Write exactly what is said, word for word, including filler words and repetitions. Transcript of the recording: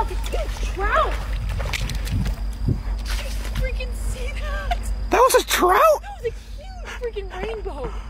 fucking trout. Did you freaking see that? That was a trout? That was a huge freaking rainbow.